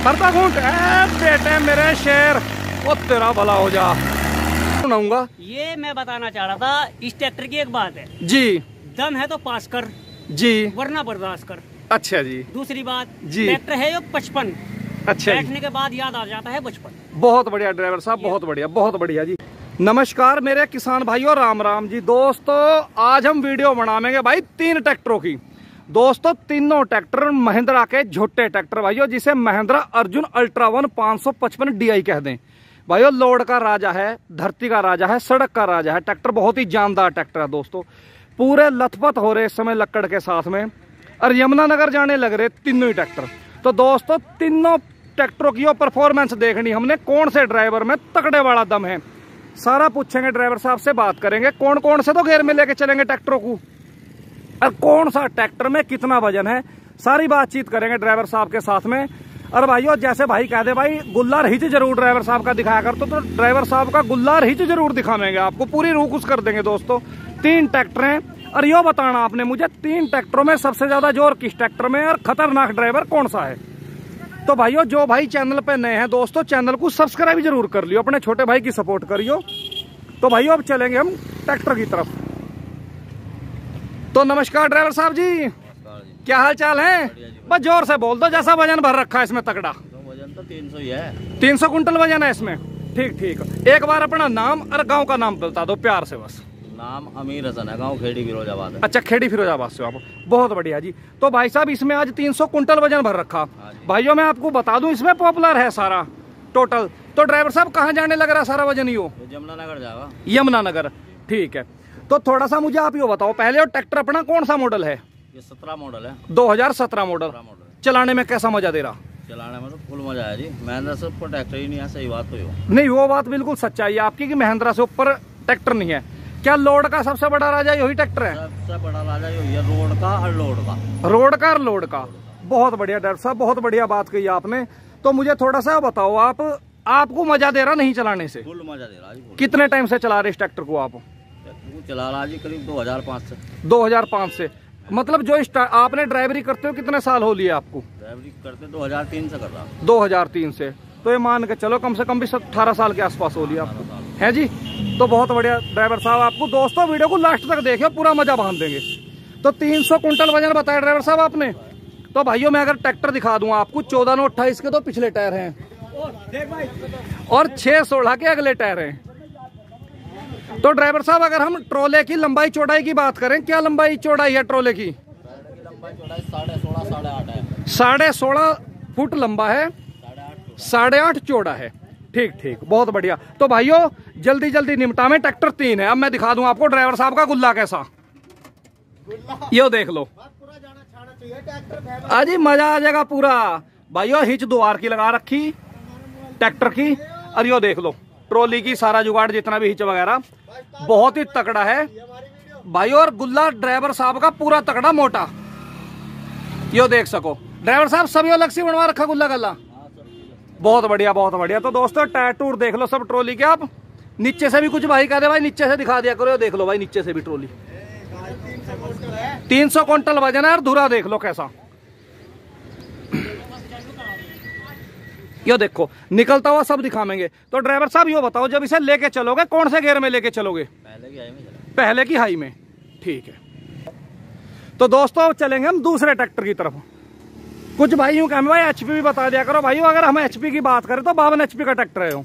भरता घूंट बेटे मेरे शेर, वो तेरा भला हो जा। सुनाऊंगा। ये मैं बताना चाह रहा था, इस ट्रैक्टर की एक बात है जी, दम है तो पास कर जी, वरना बर्दाश्त कर। अच्छा जी, दूसरी बात जी, ट्रैक्टर है यो 55, अच्छा जी, बैठने के बाद याद आ जाता है बचपन। बहुत बढ़िया ड्राइवर साहब, बहुत बढ़िया, बहुत बढ़िया जी। नमस्कार मेरे किसान भाइयों, राम राम जी। दोस्तों आज हम वीडियो बनाएंगे भाई 3 ट्रैक्टरों की। दोस्तों तीनों ट्रैक्टर महिंद्रा के झोटे ट्रैक्टर भाइयों, जिसे महिंद्रा अर्जुन अल्ट्रा 1 555 DI कह दें भाइयों। लोड का राजा है, धरती का राजा है, सड़क का राजा है। ट्रैक्टर बहुत ही जानदार ट्रैक्टर है दोस्तों। पूरे लथपथ हो रहे इस समय लक्कड़ के साथ में, और यमुनानगर जाने लग रहे तीनों ही ट्रैक्टर। तो दोस्तों तीनों ट्रैक्टरों की परफॉर्मेंस देखनी हमने, कौन से ड्राइवर में तकड़े वाला दम है, सारा पूछेंगे ड्राइवर साहब से, बात करेंगे कौन कौन से तो गेयर में लेके चलेंगे ट्रैक्टरों को, और कौन सा ट्रैक्टर में कितना वजन है, सारी बातचीत करेंगे ड्राइवर साहब के साथ में। और भाइयों जैसे भाई कह दे भाई गुल्लार हिच जरूर ड्राइवर साहब का दिखाया कर, तो ड्राइवर साहब का गुल्लार हिच जरूर दिखाएंगे आपको, पूरी रूह खुश कर देंगे दोस्तों। 3 ट्रैक्टर हैं, और यो बताना आपने मुझे 3 ट्रैक्टरों में सबसे ज्यादा जोर किस ट्रैक्टर में, और खतरनाक ड्राइवर कौन सा है। तो भाइयों जो भाई चैनल पे नए हैं दोस्तों, चैनल को सब्सक्राइब जरूर कर लियो, अपने छोटे भाई की सपोर्ट करियो। तो भाइयों अब चलेंगे हम ट्रैक्टर की तरफ। तो नमस्कार ड्राइवर साहब जी, क्या हाल चाल है? बस जोर से बोल दो, जैसा वजन भर रखा है इसमें तगड़ा। तो वजन तो 300 ही है। 300 कुंटल वजन है इसमें। ठीक ठीक, एक बार अपना नाम और गांव का नाम बता दो प्यार से बस। नाम अमीर हसन है, गांव खेड़ी फिरोजाबाद है। अच्छा, खेड़ी फिरोजाबाद से आप, बहुत बढ़िया जी। तो भाई साहब इसमें आज 300 कुंटल वजन भर रखा। भाइयों मैं आपको बता दूं इसमें पॉपुलर है सारा टोटल। तो ड्राइवर साहब कहाँ जाने लग रहा सारा वजन? यो यमुनानगर जाएगा। यमुनानगर, ठीक है। तो थोड़ा सा मुझे आप यो बताओ पहले, और ट्रैक्टर अपना कौन सा मॉडल है? ये 17 मॉडल है। 2017 मॉडल। चलाने में कैसा मजा दे रहा? चलाने में तो फुल मजा है जी। महिंद्रा से ऊपर ट्रैक्टर ही नहीं है, सही बात तो यो। नहीं, वो बात बिल्कुल सच्चाई है आपकी कि महिंद्रा से ऊपर ट्रैक्टर नहीं है। क्या लोड का सबसे बड़ा राजा यही ट्रैक्टर है? सबसे बड़ा राजा यही है, रोड का और लोड का। रोड का और लोड का, बहुत बढ़िया ड्राइवर साहब, बहुत बढ़िया बात कही आपने। तो मुझे थोड़ा सा बताओ, आपको मजा दे रहा नहीं चलाने से? फुल मजा दे रहा है। कितने टाइम से चला रहे इस ट्रैक्टर को आप? चला रहा जी करीब 2005 से। 2005 से, मतलब जो आपने ड्राइवरी करते हो कितने साल हो लिए आपको? ड्राइवरी करते 2003 से कर रहा। 2003 से, तो ये मान के चलो कम से कम भी 18 साल के आसपास हो लिया आपको, है जी। तो बहुत बढ़िया ड्राइवर साहब आपको। दोस्तों वीडियो को लास्ट तक देखियो, पूरा मजा बांध देंगे। तो 300 कुंटल वजन बताया ड्राइवर साहब आपने। तो भाइयों मैं अगर ट्रैक्टर दिखा दूं आपको, 14/28 के तो पिछले टायर हैं, और 6/16 के अगले टायर हैं। तो ड्राइवर साहब अगर हम ट्रोले की लंबाई चौड़ाई की बात करें, क्या लंबाई चौड़ाई है ट्रोले की? 16.5 फुट लंबा है, 8.5 चौड़ा है। ठीक ठीक, बहुत बढ़िया। तो भाइयों जल्दी जल्दी निपटा में, ट्रैक्टर 3 है। अब मैं दिखा दूं आपको ड्राइवर साहब का गुल्ला कैसा, यो देख लो। अजी मजा आ जाएगा पूरा। भाइयों हिच द्वार की लगा रखी ट्रैक्टर की, और यो देख लो ट्रॉली की, सारा जुगाड़ जितना भी हिच वगैरह बहुत ही तकड़ा है भाइयों। और गुल्ला ड्राइवर साहब का पूरा तकड़ा मोटा, यो देख सको ड्राइवर साहब, सभी अलग से बनवा रखा गुल्ला गल्ला, बहुत बढ़िया, बहुत बढ़िया। तो दोस्तों टायर टूर देख लो सब ट्रॉली के आप। नीचे से भी कुछ भाई कह दे भाई नीचे से दिखा दिया करो, देख लो भाई नीचे से भी ट्रॉली 300 कुंटल वजन है, और धुरा देख लो कैसा, यो देखो निकलता हुआ सब दिखाएंगे। तो ड्राइवर साहब यो बताओ, जब इसे लेके चलोगे कौन से गेयर में लेके चलोगे? पहले की हाई में, ठीक है। तो दोस्तों चलेंगे हम दूसरे ट्रैक्टर की तरफ। कुछ भाई यूं कहें भाई एचपी भी बता दिया करो। भाइयों अगर हम एचपी की बात करें तो 52 एचपी का ट्रैक्टर है,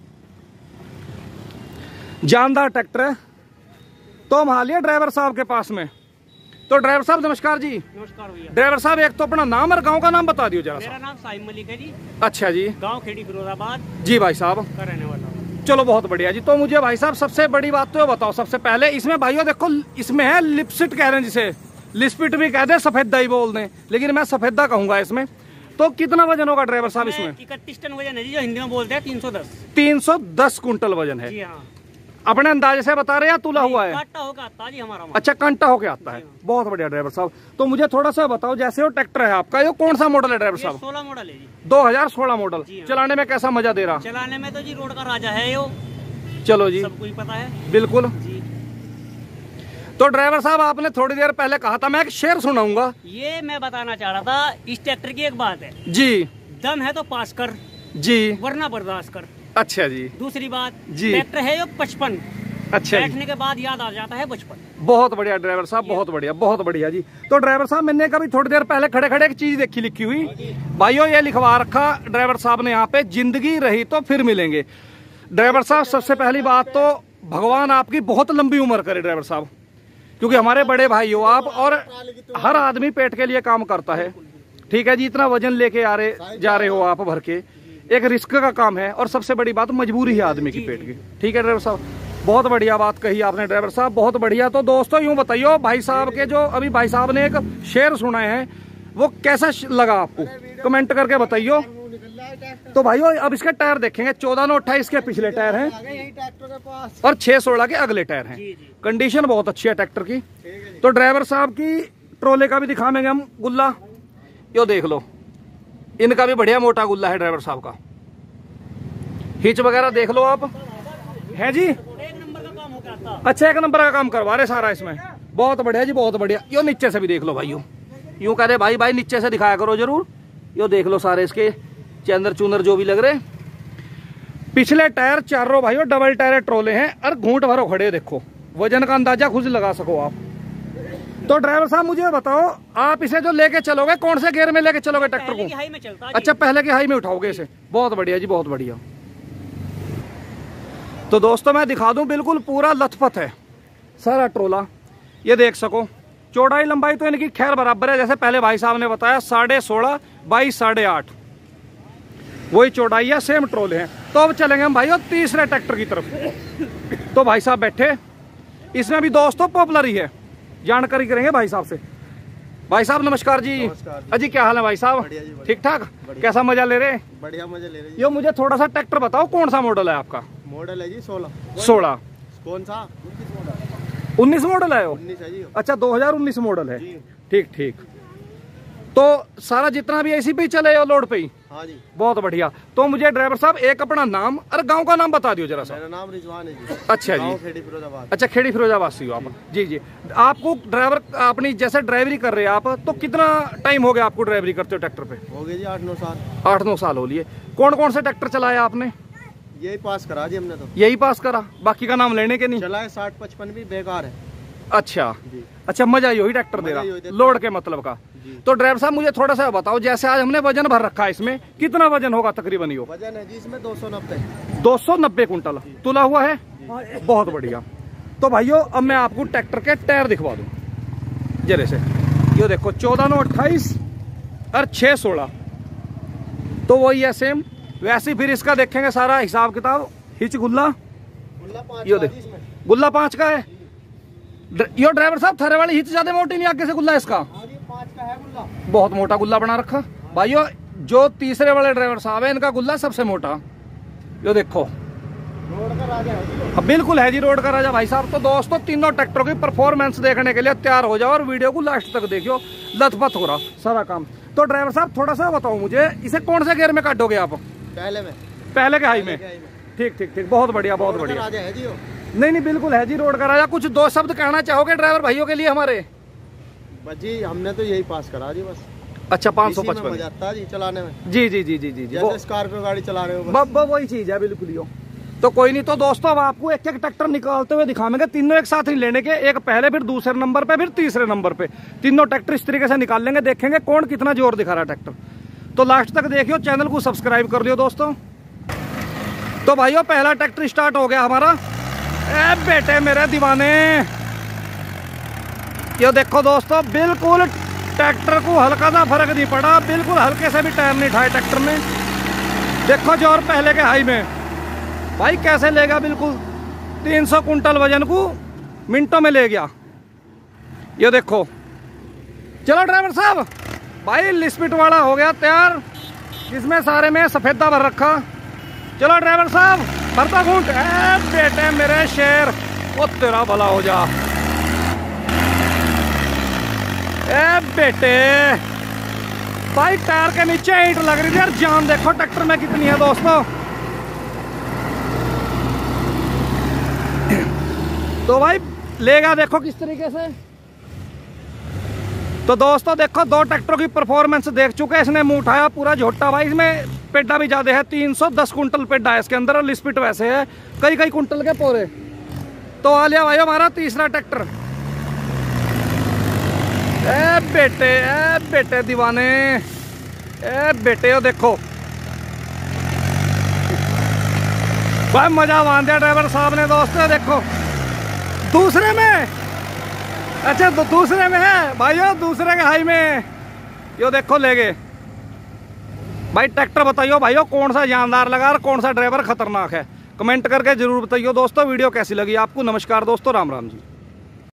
जानदार ट्रैक्टर है। तो हम हालिया ड्राइवर साहब के पास में। तो ड्राइवर साहब नमस्कार जी। नमस्कार भैया। ड्राइवर साहब एक तो अपना नाम और गांव का नाम बता दियो जरा। मेरा नाम साइम मलिक है जी। अच्छा जी। गांव खेड़ी फिरोजाबाद जी भाई साहब का रहने वाला। चलो बहुत बढ़िया जी। तो मुझे भाई साहब सबसे बड़ी बात तो ये बताओ, सबसे पहले इसमें भाइयों देखो इसमें है लिपसिट कह रहे हैं जिसे, लिपसिट भी कहते हैं, सफेदा ही बोल दें, लेकिन मैं सफेदा कहूंगा इसमें। तो कितना वजन होगा ड्राइवर साहब इसमें? 31 टन वजन है जी, जो हिंदी में बोलते हैं 310। 310 कुंटल वजन है। जी हाँ। अपने अंदाजे से बता रहे या तुला हुआ है? कांटा होकर आता जी हमारा। अच्छा कांटा होके आता है, बहुत बढ़िया ड्राइवर साहब। तो मुझे थोड़ा सा बताओ, जैसे वो ट्रैक्टर है आपका, ये कौन सा मॉडल है ड्राइवर साहब? 16 मॉडल है जी। 2016 मॉडल। चलाने में कैसा मजा दे रहा? चलाने में तो जी रोड का राजा है यो, चलो जी, सबको ही पता है। बिल्कुल जी। तो ड्राइवर साहब आपने थोड़ी देर पहले कहा था मैं एक शेर सुनाऊंगा। ये मैं बताना चाह रहा था, इस ट्रैक्टर की एक बात है जी, दम है तो पास कर जी, वरना बर्दाश्त कर। अच्छा जी दूसरी बात जी। ट्रैक्टर है यो 55, अच्छा जी, बैठने के बाद याद आ जाता है बचपन। बहुत बढ़िया ड्राइवर साहब, बहुत बढ़िया, बहुत बढ़िया जी। तो ड्राइवर साहब मैंने कभी थोड़ी देर पहले खड़े खड़े एक चीज देखी लिखी हुई भाइयों, ये लिखवा रखा ड्राइवर साहब ने यहाँ पे, जिंदगी रही तो फिर मिलेंगे। ड्राइवर साहब सबसे पहली बात तो भगवान आपकी बहुत लंबी उम्र करे ड्राइवर साहब, क्योंकि हमारे बड़े भाई हो आप, और हर आदमी पेट के लिए काम करता है, ठीक है जी। इतना वजन लेके जा रहे हो आप भर के, एक रिस्क का काम है, और सबसे बड़ी बात मजबूरी है आदमी की पेट की, ठीक है ड्राइवर साहब। बहुत बढ़िया बात कही आपने ड्राइवर साहब, बहुत बढ़िया। तो दोस्तों यूं बताइए भाई साहब के जो अभी भाई साहब ने एक शेर सुनाए हैं, वो कैसा लगा आपको, कमेंट करके बताइए। तो भाइयों अब इसके टायर देखेंगे, 14/28 के पिछले टायर हैं और 6/16 के अगले टायर हैं। कंडीशन बहुत अच्छी है ट्रैक्टर की। तो ड्राइवर साहब की ट्रोले का भी दिखाएंगे हम गुल्ला, यो देख लो, इनका भी बढ़िया मोटा गुल्ला है ड्राइवर साहब का। हिच वगैरह देख लो आप, है जी, अच्छा 1 नंबर का काम करवा रहे सारा इसमें, बहुत बढ़िया जी, बहुत बढ़िया। यो नीचे से भी देख लो भाइयों, यूं कह रहे भाई नीचे से दिखाया करो जरूर। यो देख लो सारे इसके चंदर चूनर जो भी लग रहे। पिछले टायर चारों भाइयों डबल टायर ट्रोले हैं, और घूंट भरो खड़े, देखो वजन का अंदाजा खुद लगा सको आप। तो ड्राइवर साहब मुझे बताओ, आप इसे जो लेके चलोगे कौन से गेयर में लेके चलोगे ट्रैक्टर को? अच्छा पहले की हाई में उठाओगे इसे, बहुत बढ़िया जी, बहुत बढ़िया। तो दोस्तों मैं दिखा दूं, बिल्कुल पूरा लथपथ है सारा ट्रोला, ये देख सको। चौड़ाई लंबाई तो इनकी खैर बराबर है, जैसे पहले भाई साहब ने बताया 16.5 बाई 8.5 वही चौड़ाई है, सेम ट्रोले हैं। तो अब चलेंगे हम भाइयों तीसरे ट्रैक्टर की तरफ। तो भाई साहब बैठे, इसमें भी दोस्तों पॉपुलर ही है, जानकारी करेंगे भाई साहब से। भाई साहब नमस्कार जी। अजी क्या हाल है भाई साहब? ठीक ठाक, कैसा मजा ले रहे? बढ़िया मजा ले रहे। यो मुझे थोड़ा सा ट्रैक्टर बताओ, कौन सा मॉडल है आपका? मॉडल है जी 16। कौन सा? 19 मॉडल है वो? 19 है जी। अच्छा 2019 मॉडल है, ठीक ठीक। तो सारा जितना भी इसी पे ही चले हो, लोड पे ही? हाँ जी। बहुत बढ़िया। तो मुझे ड्राइवर साहब एक अपना नाम और गांव का नाम बता दियो जरा सा। मेरा नाम रिजवान है जी। अच्छा जी, खेड़ी फिरोजाबाद। अच्छा खेड़ी फिरोजाबाद से हो आप? जी जी। आपको ड्राइवर अपनी जैसे ड्राइवरी कर रहे हैं आप, तो कितना टाइम हो गया आपको ड्राइवरी करते हो ट्रैक्टर पे? हो गए जी 8-9 साल। 8-9 साल हो लिए। कौन कौन से ट्रैक्टर चलाया आपने? यही पास करा जी हमने तो। यही पास करा, बाकी का नाम लेने के नहीं? चला है 60-55 भी बेकार है। अच्छा अच्छा, मजा ही वही ट्रैक्टर दे रहा, लोड के मतलब का। तो ड्राइवर साहब मुझे थोड़ा सा बताओ, जैसे आज हमने वजन भर रखा है, इसमें कितना वजन होगा तकरीबन? यो वजन है जी इसमें 290 290 कुंटल तुला हुआ है, बहुत बढ़िया। तो भाइयों अब मैं आपको ट्रैक्टर के टायर दिखवा दूं जरे से। ये देखो 14/28 और 6/16, तो वही है सेम। वैसे फिर इसका देखेंगे सारा हिसाब किताब। हिच गुल्ला, यो देख गुल्ला 5 का है। यो ड्राइवर साहब थरे वाली हिच ज्यादा मोटी नहीं, आगे से गुल्ला इसका 5 का है गुल्ला, बहुत मोटा गुल्ला बना रखा भाइयों। जो तीसरे वाले ड्राइवर साहब है, इनका गुल्ला सबसे मोटा। यो देखो रोड का राजा है। बिल्कुल है जी, रोड का राजा भाई साहब। तो दोस्तों तीनों ट्रैक्टरों की परफॉर्मेंस देखने के लिए तैयार हो जाओ और वीडियो को लास्ट तक देखियो, लथपथ हो रहा सारा काम। तो ड्राइवर साहब थोड़ा सा बताओ मुझे, इसे कौन से गियर में काटोगे आप? पहले के हाई में। ठीक ठीक ठीक, बहुत बढ़िया, बहुत बढ़िया। राजा है जी वो। नहीं नहीं बिल्कुल है जी, रोड का राजा। कुछ 2 शब्द कहना चाहोगे ड्राइवर भाइयों के लिए हमारे? जी हमने तो यही पास करा जी बस। अच्छा 555 मजा आता है जी चलाने में। जी जी जी जी जी जी, जैसे स्कॉर्पियो गाड़ी चला रहे हो बस। वही चीज है बिल्कुल ही। तो कोई नहीं। तो दोस्तों अब आपको एक एक ट्रैक्टर निकालते हुए दिखाएंगे, तीनों एक साथ ही लेने के, एक पहले फिर दूसरे नंबर पे फिर तीसरे नंबर पे, तीनों ट्रैक्टर इस तरीके से निकाल लेंगे, देखेंगे कौन कितना जोर दिखा रहा है ट्रैक्टर। तो लास्ट तक देखियो, चैनल को सब्सक्राइब कर लियो दोस्तों। तो भाइयों पहला ट्रैक्टर स्टार्ट हो गया हमारा। ए बेटे मेरे दीवाने, ये देखो दोस्तों, बिल्कुल ट्रैक्टर को हल्का सा फर्क नहीं पड़ा, बिल्कुल हल्के से भी टायर नहीं उठाए ट्रैक्टर ने। देखो जोर पहले के हाई में भाई कैसे लेगा, बिल्कुल 300 कुंटल वजन को मिनटों में ले गया। ये देखो, चलो ड्राइवर साहब भाई लिस्पिट वाला हो गया तैयार, इसमें सारे में सफेदा भर रखा। चलो ड्राइवर साहब भरता घूंट। बेटे मेरे शेर, वो तेरा भला हो जा। ए बेटे भाई टायर के नीचे ईंट लग रही थी यार, जान देखो ट्रैक्टर में कितनी है दोस्तों। तो भाई लेगा देखो किस तरीके से। तो दोस्तों देखो 2 ट्रैक्टरों की परफॉर्मेंस देख चुके हैं। इसने मुंह उठाया पूरा झोटा भाई, इसमें पेड्डा भी ज्यादा है, 310 कुंटल पेड्डा है इसके अंदर, और लिस्पिट वैसे है कई कई कुंटल के पोरे। तो आ लिया भाई हमारा तीसरा ट्रैक्टर। ए बेटे दीवाने, ए बेटे, देखो भाई मजा मान दिया ड्राइवर साहब ने दोस्तों। देखो दूसरे में, अच्छा तो दूसरे में है भाइयों, दूसरे के हाई में यो देखो ले गए भाई। ट्रैक्टर बताइयो भाइयों कौन सा जानदार लगा और कौन सा ड्राइवर खतरनाक है, कमेंट करके जरूर बताइयो दोस्तों। वीडियो कैसी लगी आपको। नमस्कार दोस्तों, राम राम जी।